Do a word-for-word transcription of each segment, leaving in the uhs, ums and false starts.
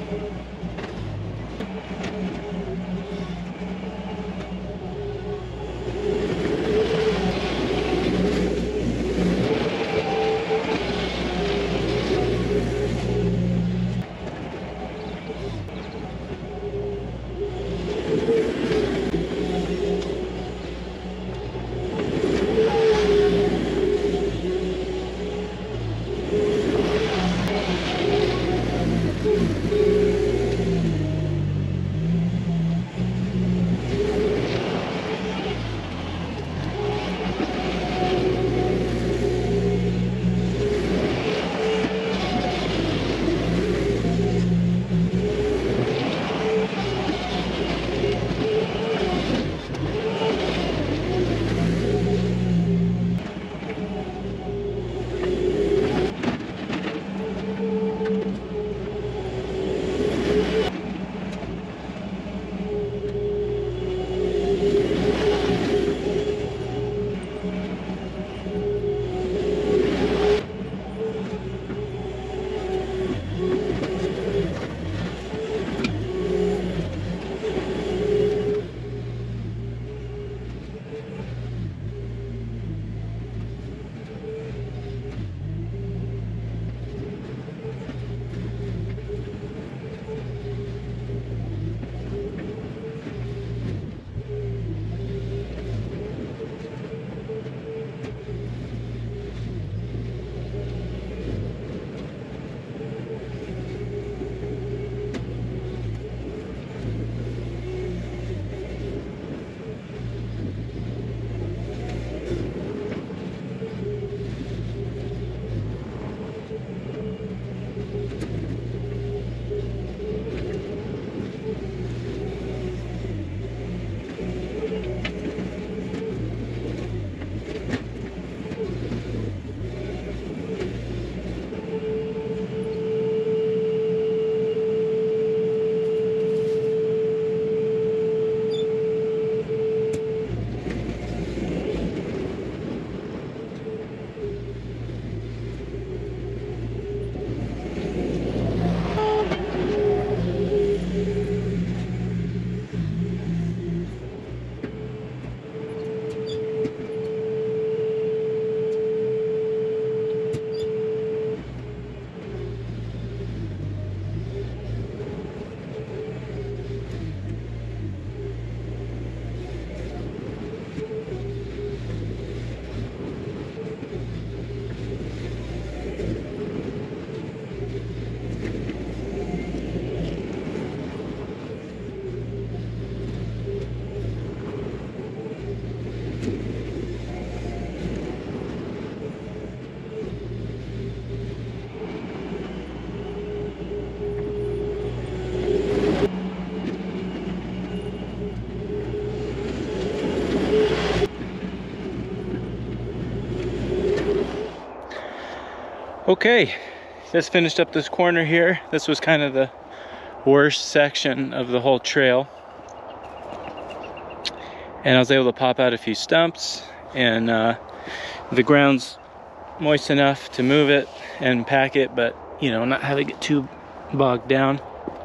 Okay, just finished up this corner here. This was kind of the worst section of the whole trail. And I was able to pop out a few stumps, and uh, the ground's moist enough to move it and pack it, but you know, not have it get too bogged down.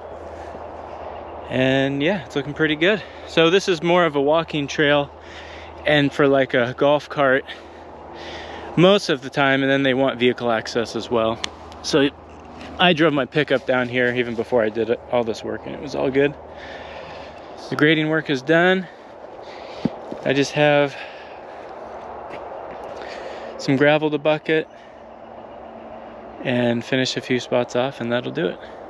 And yeah, it's looking pretty good. So this is more of a walking trail, and for like a golf cart most of the time, and then they want vehicle access as well. So I drove my pickup down here even before I did all this work, and it was all good. The grading work is done. I just have some gravel to bucket and finish a few spots off, and that'll do it.